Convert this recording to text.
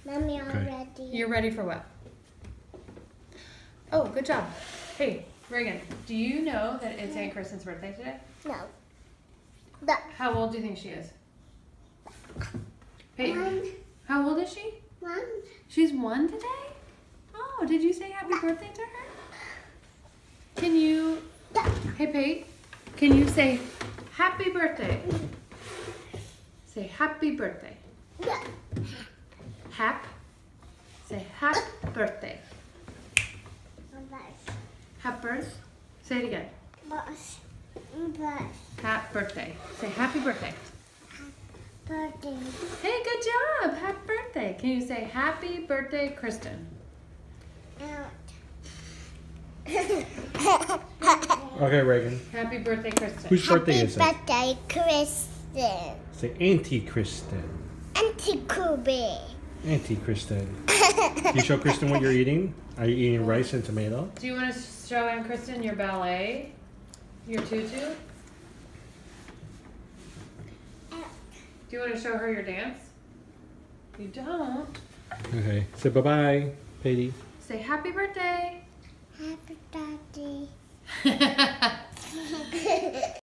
Mommy, Okay. already. You're ready for what? Oh, good job. Hey, Reagan, do you know that it's Aunt Kristen's birthday today? No. The How old do you think she is? Peyton, one. how old is she? One. She's 1 today? Oh, did you say happy birthday to her? Can you, hey Pate, can you say happy birthday? Say happy birthday. Yeah. Hap. Say hap birthday. Bus. Hap birth. Say it again. Bus. Bus. Hap birthday. Say happy birthday. Birthday. Hey, good job. Happy birthday. Can you say happy birthday, Kristen? Out. Okay, Reagan. Happy birthday, Kristen. Whose birthday is it? Happy birthday, Kristen. Say Auntie Kristen. Auntie Kobe. Auntie Kristen. Can you show Kristen what you're eating? Are you eating rice and tomato? Do you want to show Aunt Kristen your ballet? Your tutu? Do you want to show her your dance? You don't. Okay. Say bye-bye, Patty. Say happy birthday. Happy birthday.